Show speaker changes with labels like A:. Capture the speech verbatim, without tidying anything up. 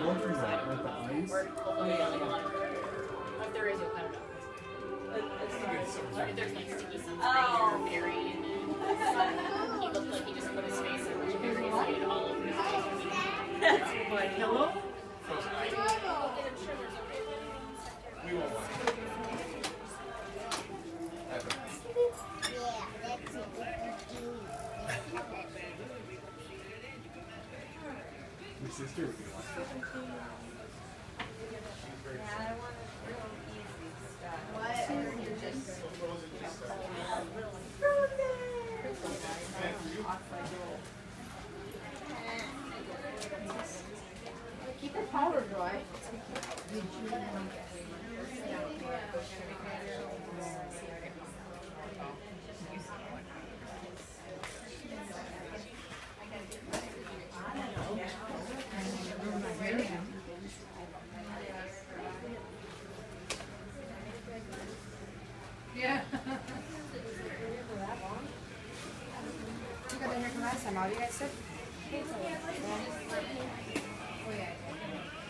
A: One for that, like the eyes.
B: Or hopefully the other one. If there is, you'll cut it out. If there's like sticky sunspray or berry in it. He looked like he just put his face in a bunch of berries and ate all over his face. Like, hello?
A: We won't watch. My sister would be watching.
C: Yeah, I want real easy stuff.
D: What?
C: Or just
D: Keep the powder dry.
E: Yeah. You got that hair from last time. Are you guys sick? Oh, yeah.